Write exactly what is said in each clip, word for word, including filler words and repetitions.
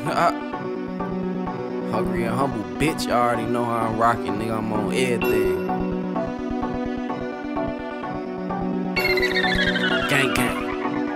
Hungry and humble, bitch. You already know how I'm rocking, nigga. I'm on everything. Gang, gang.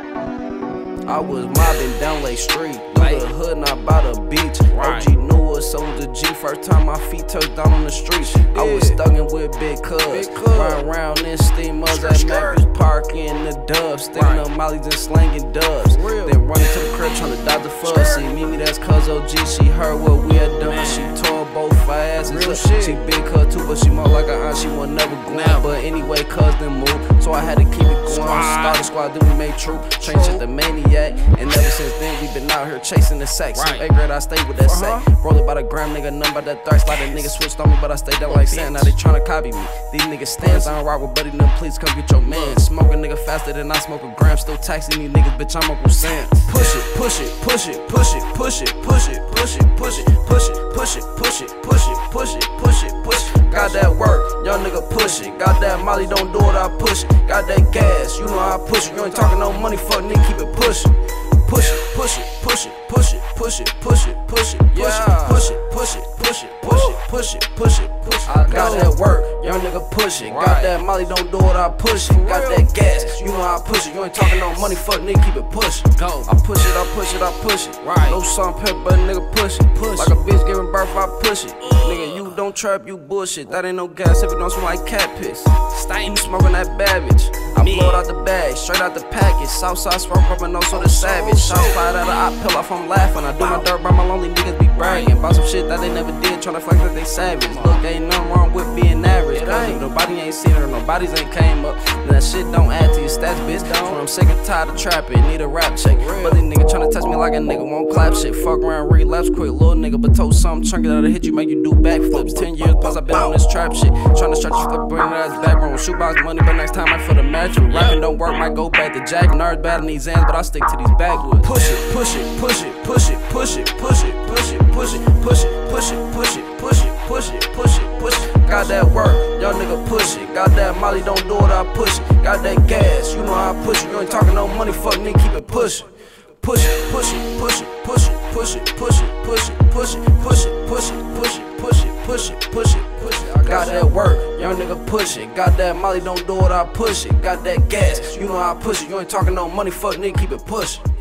I was mobbing down Lake Street, through the hood, not by the beach. O G knew us, so was the G. First time my feet touched down on the street. I was thuggin' with Big Cuz, riding around in steamers at Mavis Park in the dubs, sticking up mollies and slanging dubs. Then running to the crib trying to dodge the fuzz. See Mimi, that's Cuz O G. She heard what we had done. She tore both our asses up. She Big Cuz too, but she more like a aunt. She was never going. But anyway, Cuz didn't move, so I had to keep it going. Started squad, then we made true. Train shit the maniac. And ever since then, we been out here chasing the sack. Since eighth grade, I stayed with that sack. Roll it by the gram, nigga, none by that thirst. Like the niggas switched on me, but I stayed down like sand. Now they tryna copy me. These niggas stands, I don't rock with buddy, then please come get your man. Smoke a nigga faster than I smoke a gram. Still taxing these niggas, bitch, I'm Uncle Sam. Push it, push it, push it, push it, push it, push it, push it, push it, push it, push it, push it, push it, push it, push it, push it. Got that work, young nigga push it. Got that Molly, don't do it, I push it. Got that gas, you know I push it. You ain't talking no money, fuck nigga, keep it pushing. Push it, push it, push it, push it, push it, push it, push it, push it, push it, push it, push it, push it, push it, push it. I got that work, young nigga push it. Got that Molly, don't do it, I push it. Got that gas, you know I push it. You ain't talking no money, fuck nigga, keep it pushing. Go. I push it, I push it, I push it. Right. No salt and pepper, but nigga push it. Push like a bitch giving birth, I push it. Nigga, you don't trap, you bullshit. That ain't no gas if it don't smell like cat piss. Stain, you smoking that bad bitch. I blow it out the bag, straight out the package. Southside smoke rubbing no sort of savage. Shots fired out of I pill off, I'm laughing. I do my dirt by my lonely niggas be bragging about some shit that they never did, tryna flex that they savage. Look, ain't nothing wrong with being average. Cause if nobody ain't seen it or nobody's ain't came up, then that shit don't add to your stats, bitch. So I'm sick and tired of trapping, need a rap check. But these niggas tryna touch me like a nigga won't clap shit. Fuck around, relapse quick, little nigga, but told something chunky that'll hit you, make you do backflips. Ten years plus I been on this trap shit, tryna stretch your flip, bring that ass back, room. Shoebox money, but next time I feel the magic. Rapping don't work, might go back to Jack. Nerds bad in these ends, but I stick to these backwoods. Push it, push it, push it, push it, push it, push it, push it, push it, push it, push it, push it, push it, push it, push it, push it. Got that work, young nigga push it. Got that Molly, don't do it, I push it. Got that gas, you know I push it. You ain't talking no money, fuck nigga, keep it pushing. Push it, push it, push it, push it, push it, push it, push it, push it, push it, push it, push it, push it, push it, push it, push it. I got that work, young nigga push it. Got that Molly, don't do it, I push it. Got that gas, you know I push it. You ain't talking no money, fuck nigga, keep it pushing.